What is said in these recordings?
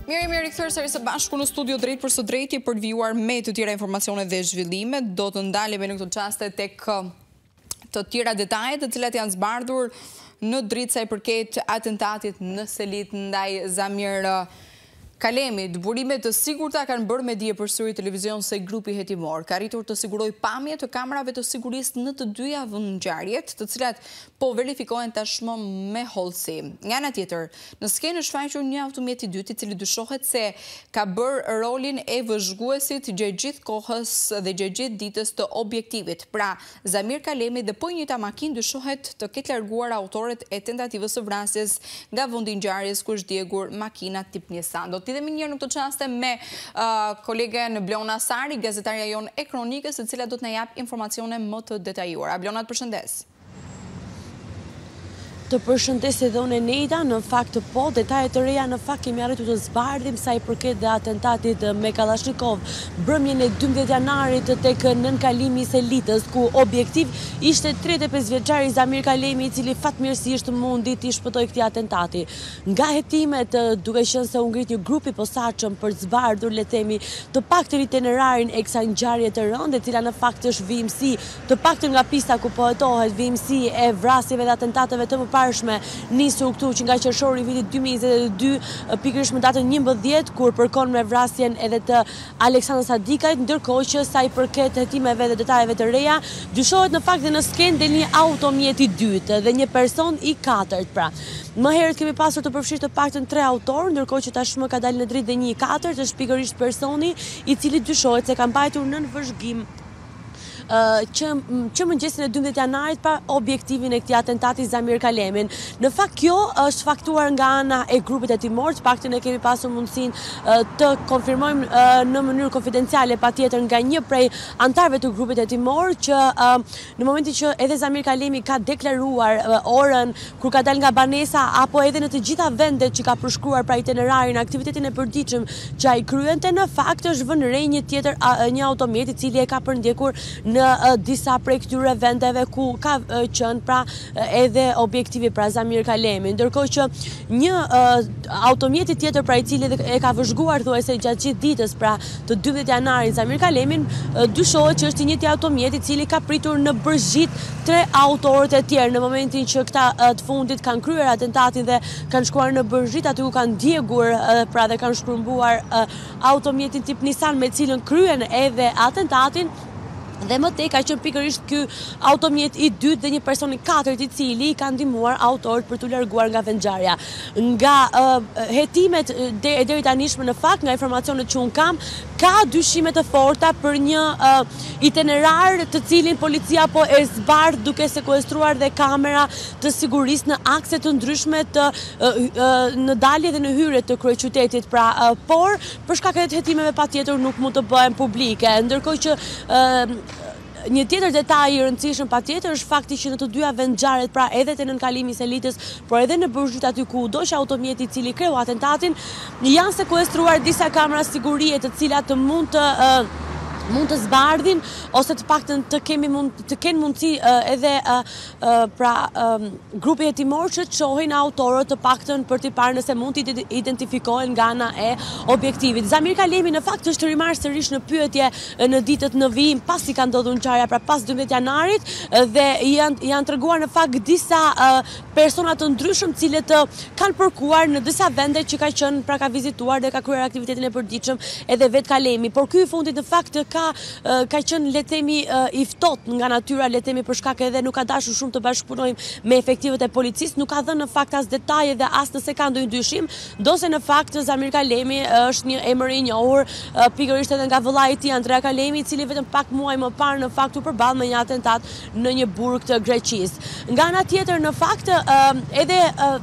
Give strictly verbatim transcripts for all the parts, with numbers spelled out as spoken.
Mirë, mirë rikthyer sërish së bashku në studio drejt për së drejti për të vijuar me të tjera informacione dhe zhvillime. Do të ndalemi në këtë çast tek të tjera detajet të cilat janë zbardhur në dritë sa i përket atentatit në selit ndaj Zamir Kalemit. Burimet të sigurta kanë bërë me dije për Syri Televizion se grupi hetimor ka arritur të siguroj pamje të kamerave të sigurisë në të dyja ngjarjet, të cilat po verifikohen tashmë me hollësi. Nga ana tjetër, në skenë është shfaqur një automjet i dytë i cili dyshohet se ka bërë rolin e vëzhguesit gjatë gjithë kohës dhe gjatë gjithë ditës të objektivit. Pra, Zamir Kalemi dhe po njëta makinë dyshohet të ketë larguar autorët e tentativës së vrasjes nga vendi i ngjarjes ku është djegur makina tip Nissan. Do të idhemi njërë në këtë çaste me uh, kolegen Bleona Sari, gazetarja jonë e kronikës, e cila do të na jap informacione më të detajuara. Bleona, të përshëndes. Të përshëndes edhe unë Nejda, në fakt po, detajet të reja në fakt kemi arritur të zbardhim sa i përket dhe atentatit me Kalashnikov, brëmjen e dymbëdhjetë janarit tek nënkalimi i selitës, ku objektiv ishte tridhjetë e pesë vjeçari Zamir Kalemi, i cili fatmirësisht mundi të shpëtoi këtij atentati. Nga hetimet, duke qenë se u ngrit një grup i posaçëm për të zbardhur, le të themi, të paktën itinerarin e kësaj ngjarje të rëndë, e cila në fakt është vimësi, të paktën nga pista ku po hetohet, vimësi e vrasjeve dhe atentateve të parshme nisur këtu që nga qershori i vitit dy mijë e njëzet e dy, pikërisht më datën njëmbëdhjetë, kur përkon me vrasjen edhe të Aleksandrës Sadikajt, ndërkohë që sa i përket hetimeve dhe detajeve të reja, dyshohet në fakt dhe në skenë del një automjet i dytë dhe një person i katërt. Pra, më herët kemi pasur të përfshirë të paktën tre autorë, ndërkohë që tashmë ka dalë në dritë dhe një i katërt, është pikërisht personi i cili dyshohet se ka mbajtur nën vëzhgim që, që mëngjesin e dymbëdhjetë janarit pa objektivin e këtij atentati Zamir Kalemin. Në fakt kjo është faktuar nga ana e grupit hetimor, të paktën e kemi pasur mundësinë të konfirmojmë në mënyrë konfidenciale patjetër nga një prej antarëve të grupit hetimor që në momentin që edhe Zamir Kalemi ka deklaruar orën kur ka dalë nga banesa apo edhe në të gjitha vendet që ka përshkruar pra itinerarin, aktivitetin e përditshëm që ai kryente, në fakt është vënë re një tjetër një automjet i cili e ka përndjekur në disa prej këtyre vendeve ku ka qenë pra edhe objektivi pra Zamir Kalemi, ndërkohë që një automjeti tjetër pra i cili e ka vëzhguar thuajse gjatë gjithë ditës pra të dymbëdhjetë janarit Zamir Kalemin, dyshohet që është i njëjti automjet i cili ka pritur në bërgjit tre autorët e tjerë në momentin që këta të fundit kanë kryer atentatin dhe kanë shkuar në bërgjit aty ku kanë djegur pra dhe kanë shkrumbuar automjetin tip Nissan me cilën kryen edhe atentatin. Dhe më tej ka qenë pikërisht ky automjet i dytë dhe një person i katërt i cili ka ndihmuar autorët për t'u larguar nga vendngjarja. Nga uh, hetimet deri deri tanishme në fakt, nga informacionet që un kam, ka dyshime të forta për një uh, itinerar të cilin policia po e zbardh duke sekuestruar dhe kamera të sigurisë në akse të ndryshme të uh, uh, në dalje dhe në hyrje të kryeqytetit. Pra, uh, por për shkak të hetimeve patjetër nuk mund të bëhen publike, ndërkohë që uh, një tjetër detaj i rëndësishëm patjetër është fakti që në të dyja vendngjarjet, pra edhe te nënkalimi i selitës, por edhe në bërgjit aty ku do që automjeti i cili kreu atentatin, janë sekuestruar disa kamera sigurie të cilat mund të uh, mund të zbardhin ose të paktën të kemi mund të kenë mundësi uh, edhe uh, uh, pra um, grupi hetimor që të shohin autorët të paktën për të parë nëse mund të identifikohen nga ana e objektivit. Zamir Kalemi në fakt është rimarrë sërish në pyetje në ditët në vijim pasi ka ndodhur ngjarja pra pas dymbëdhjetë janarit dhe janë janë treguar në fakt disa uh, persona të ndryshëm të cilët uh, kanë përkuar në disa vende që ka qenë pra ka vizituar dhe ka kryer aktivitetin e përditshëm edhe vet Kalemi, por ky i fundit në fakt ka ka qenë le të themi i ftohtë nga natyra, le të themi për shkak edhe nuk ka dashur shumë të bashkëpunojmë me efektivet e policisë, nuk ka dhënë në fakt as detaje dhe as nëse ka ndonjë dyshim, ndonse në fakt Zamir Kalemi është një emër i njohur pikërisht edhe nga vëllai i tij Andrea Kalemi, i cili vetëm pak muaj më parë në fakt u përball me një atentat në një burg të Greqisë. Nga ana tjetër në fakt edhe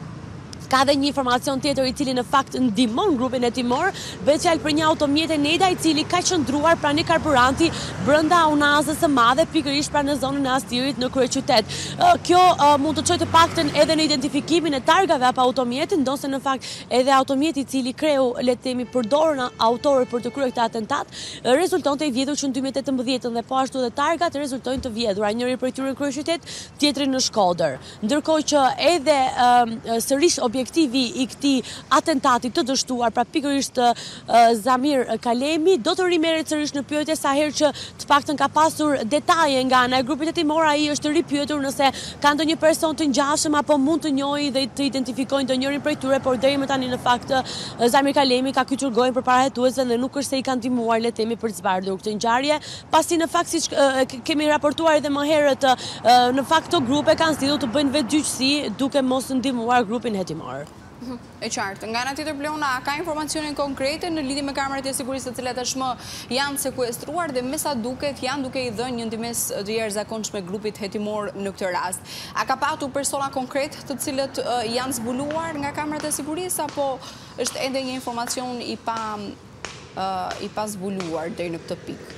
ka dhe një informacion tjetër i cili në fakt ndihmon grupin hetimor, bëhet fjalë për një automjet e Nejda i cili ka qëndruar pranë karburanti brenda unazës së madhe, pikërisht pranë në zonën e Astirit në kryeqytet. Kjo mund të çojë të paktën edhe në identifikimin e targave apo automjetit, ndonse në fakt edhe automjeti i cili kreu le të themi përdorën autorët për të kryer këtë atentat, rezultonte i vjedhur që në dy mijë e tetëmbëdhjetë dhe po ashtu edhe targat rezultojnë të vjedhura, njëri prej tyre në kryeqytet, tjetri në Shkodër. Ndërkohë që edhe um, sërish objektivi i këtij atentati të dështuar, pra pikërisht Zamir Kalemi, do të rimerret sërish në pyetje sa herë që të paktën ka pasur detaje nga ana e grupit hetimor, ai është ripyetur nëse ka ndonjë person të ngjashëm apo mund të njohë dhe të identifikojnë ndonjërin prej tyre, por deri më tani në fakt Zamir Kalemi ka kyçur gojën përpara hetuesve dhe nuk është se i kanë ndihmuar le të themi për të zbardhur këtë ngjarje, pasi në fakt siç kemi raportuar edhe më herët, në fakt këto grupe kanë zgjedhur të bëjnë vetëdyqësi duke mos ndihmuar grupin hetimor. E qartë. Nga ana tjetër, Bleona, ka informacione konkrete në lidhje me kamerat e sigurisë të cilat tashmë janë sekuestruar dhe me sa duket janë duke i dhënë një ndihmës të jashtëzakonshme grupit hetimor në këtë rast. A ka patur persona konkret të cilët janë zbuluar nga kamerat e sigurisë apo është ende një informacion i pa i pa zbuluar deri në këtë pikë?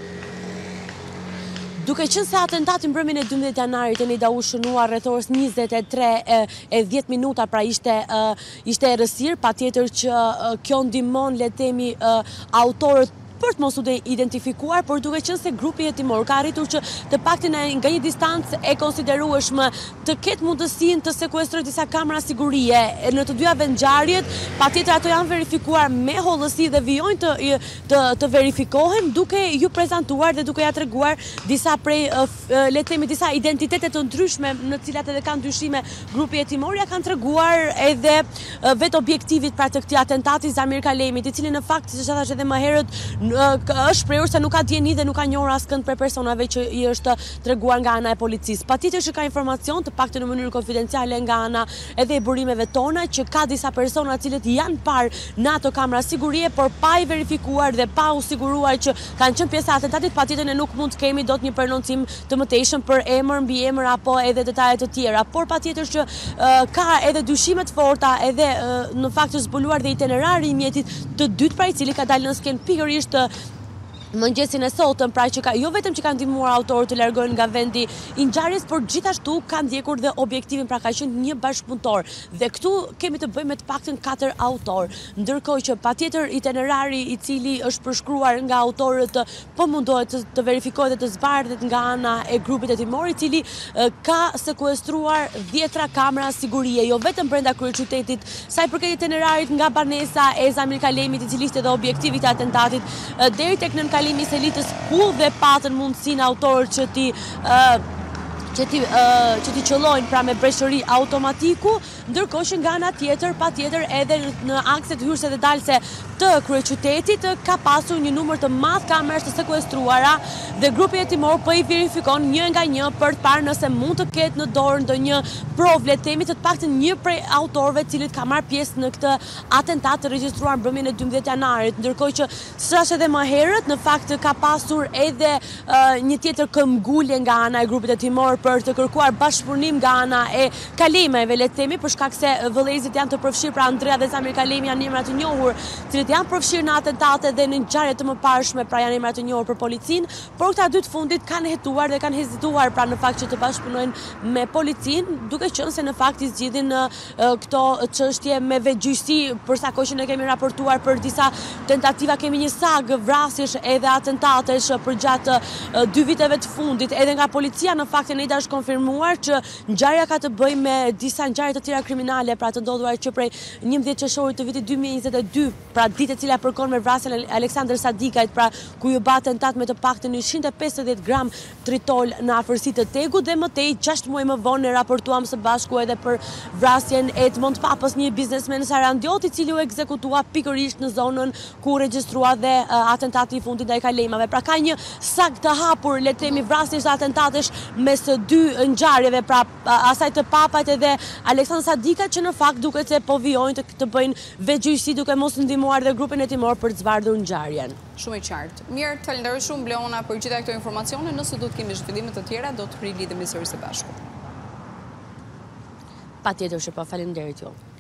Duke qenë se atentati mbrëmjen e dymbëdhjetë janarit e nida u shënuar rreth orës njëzet e tre e dhjetë minuta, pra ishte ishte errësirë, patjetër që kjo ndihmon le të themi autorët për të mos u identifikuar, por duke qenë se grupi hetimor ka arritur që të paktën nga një distancë e konsiderueshme të ketë mundësinë të sekuestrojë disa kamera sigurie në të dyja ngjarjet, patjetër ato janë verifikuar me hollësi dhe vijojnë të, të, të verifikohen duke ju prezantuar dhe duke ja treguar disa prej le të themi disa identitete të ndryshme në të cilat edhe kanë dyshime grupi hetimor, ja kanë treguar edhe vetë objektivit pra të këtij atentati Zamir Kalemit, i cili në fakt siç thash edhe më herët është shprehur se nuk ka dieni dhe nuk ka njohur askënd për personave që i është treguar nga ana e policisë. Patjetër që ka informacion të paktën në mënyrë konfidenciale nga ana edhe e burimeve tona që ka disa persona të cilët janë parë në ato kamera sigurie, por pa i verifikuar dhe pa u siguruar që kanë qenë pjesë e atentatit, patjetër ne nuk mund të kemi dot një prononcim të mëtejshëm për emër, mbi emër apo edhe detaje të tjera. Por patjetër që uh, ka edhe dyshime të forta, edhe uh, në fakt të zbuluar dhe itinerari i mjetit të dytë, pra i cili ka dalë në skenë pikërisht mëngjesin e sotëm, pra që ka, jo vetëm që kanë ndihmuar autorët të largohen nga vendi i ngjarjes, por gjithashtu kanë ndjekur dhe objektivin, pra ka qenë një bashkëpunëtor. Dhe këtu kemi të bëjmë me të paktën katër autorë, ndërkohë që patjetër itinerari i cili është përshkruar nga autorët po mundohet të, të verifikohet dhe të zbardhet nga ana e grupit hetimor, i cili uh, ka sekuestruar dhjetra kamera sigurie, jo vetëm brenda kryeqytetit, sa i përket itinerarit nga banesa e Zamir Kalemit, i cili ishte edhe objektivi i atentatit, uh, deri tek nën kalimi se litës ku dhe patën mundësinë autorët që ti uh, që ti, uh, që ti qëllojnë pra me breshëri automatiku, ndërkohë që nga ana tjetër, patjetër edhe në akset hyrëse dhe dalse të kryeqytetit ka pasur një numër të madh kamerash të sekuestruara dhe grupi hetimor po i verifikon një nga një për të parë nëse mund të ketë në dorë ndonjë provë, le të themi të paktën një prej autorëve të cilët ka marrë pjesë në këtë atentat të regjistruar mbrëmjen e dymbëdhjetë janarit, ndërkohë që siç edhe më herët në fakt ka pasur edhe uh, një tjetër këmbgulje nga ana e grupit hetimor për të kërkuar bashkëpunim nga ana e Kalemeve, le të themi, për shkak se vëllezërit janë të përfshirë, pra Andrea dhe Zamir Kalemi janë emra të njohur, të cilët janë përfshirë në atentate dhe në ngjarje të mëparshme, pra janë emra të njohur për policinë, por këta dy të fundit kanë hetuar dhe kanë hezituar pra në fakt që të bashkëpunojnë me policinë, duke qenë se në fakt i zgjidhin uh, këto çështje me vetgjyqësi, përsa kohë që ne kemi raportuar për disa tentativa, kemi një sag vrasjesh edhe atentatesh përgjatë uh, dy viteve të fundit, edhe nga policia në fakt e është konfirmuar që ngjarja ka të bëjë me disa ngjarje të tjera kriminale, pra të ndodhuar që prej njëmbëdhjetë qershorit të vitit dy mijë e njëzet e dy, pra ditë e cila përkon me vrasjen e Aleksandër Sadikajt, pra ku ju bë atentat me të paktën njëqind e pesëdhjetë gram tritol në afërsi të Tegut, dhe më tej gjashtë muaj më vonë ne raportuam së bashku edhe për vrasjen e Edmond Papës, një biznesmen sarandiot, i cili u ekzekutua pikërisht në zonën ku regjistrua dhe uh, atentati i fundit ndaj Kalemave. Pra ka një sag të hapur, le të themi, vrasjesh dhe atentatesh mes dy ngjarjeve, pra asaj të Papait edhe Aleksandër Sadikajt, që në fakt duket se po vijojnë të, të bëjnë vetgjyqësi duke mos ndihmuar dhe grupin hetimor për të zbardhur ngjarjen. Shumë i qartë. Mirë, të falenderoj shumë Bleona për gjitha këto informacione. Nëse do të kemi zhvillime të tjera, do të rilidhemi sërish së bashku. Patjetër që po, faleminderit ju.